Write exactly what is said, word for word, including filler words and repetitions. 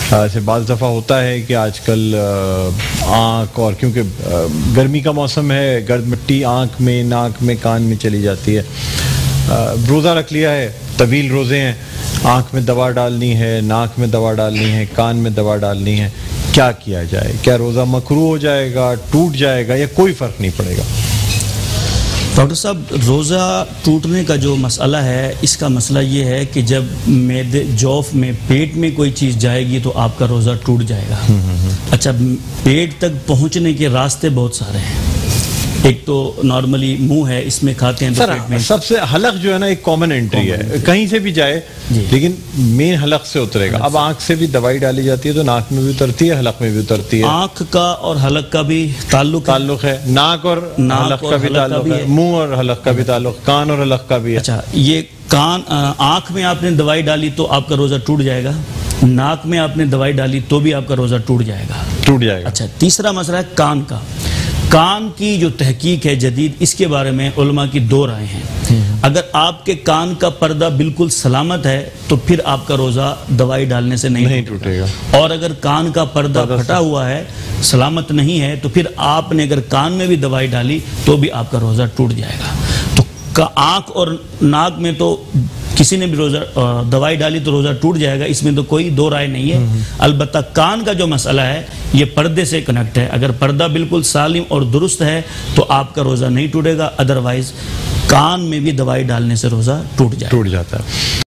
ایسے بعض دفعہ ہوتا ہے کہ آج کل آنکھ، اور کیونکہ گرمی کا موسم ہے، گرد مٹی آنکھ میں، ناک میں، کان میں چلی جاتی ہے. روزہ رکھ لیا ہے، طویل روزے ہیں، آنکھ میں دوا ڈالنی ہے، ناک میں دوا ڈالنی ہے، کان میں دوا ڈالنی ہے، کیا کیا جائے؟ کیا روزہ مکروہ ہو جائے گا، ٹوٹ جائے گا، یا کوئی فرق نہیں پڑے گا؟ ڈاکٹر صاحب، روزہ ٹوٹنے کا جو مسئلہ ہے، اس کا مسئلہ یہ ہے کہ جب معدے جوف میں پیٹ میں کوئی چیز جائے گی تو آپ کا روزہ ٹوٹ جائے گا. اچھا، پیٹ تک پہنچنے کے راستے بہت سارے ہیں. ایک تو نارملی منہ ہے، اس میں کھاتے ہیں تو پیٹ میں. سب سے حلق جو ہے نا ایک کامن انٹری ہے، کہیں سے بھی جائے لیکن مین حلق سے اترے گا. اب آنکھ سے بھی دوائی ڈالی جاتی ہے تو ناک میں بھی اترتی ہے، حلق میں بھی اترتی ہے. آنکھ کا اور حلق کا بھی تعلق تعلق ہے، ناک اور حلق کا بھی تعلق ہے، منہ اور حلق کا بھی تعلق، کان اور حلق کا بھی ہے. اچھا، یہ کان آنکھ میں آپ نے دوائی ڈالی تو آپ کا روزہ ٹوٹ جائے گا، ناک میں آپ نے دوائی ڈالی تو بھی آپ کا روزہ ٹوٹ جائے گا. ٹوٹ جائے گا. اچھا، تیسرا مسئلہ ہے کان کا. کان کی جو تحقیق ہے جدید، اس کے بارے میں علماء کی دو رائے ہیں. اگر آپ کے کان کا پردہ بالکل سلامت ہے تو پھر آپ کا روزہ دوائی ڈالنے سے نہیں ٹوٹے گا، اور اگر کان کا پردہ پھٹا ہوا ہے، سلامت نہیں ہے، تو پھر آپ نے اگر کان میں بھی دوائی ڈالی تو بھی آپ کا روزہ ٹوٹ جائے گا. تو آنکھ اور ناک میں تو کسی نے بھی روزہ دوائی ڈالی تو روزہ ٹوٹ جائے گا، اس میں تو کوئی دو رائے نہیں ہے. البتہ کان کا جو مسئلہ ہے یہ پردے سے کنیکٹ ہے. اگر پردہ بالکل سالم اور درست ہے تو آپ کا روزہ نہیں ٹوٹے گا، ادروائز کان میں بھی دوائی ڈالنے سے روزہ ٹوٹ جائے ٹوٹ جاتا ہے.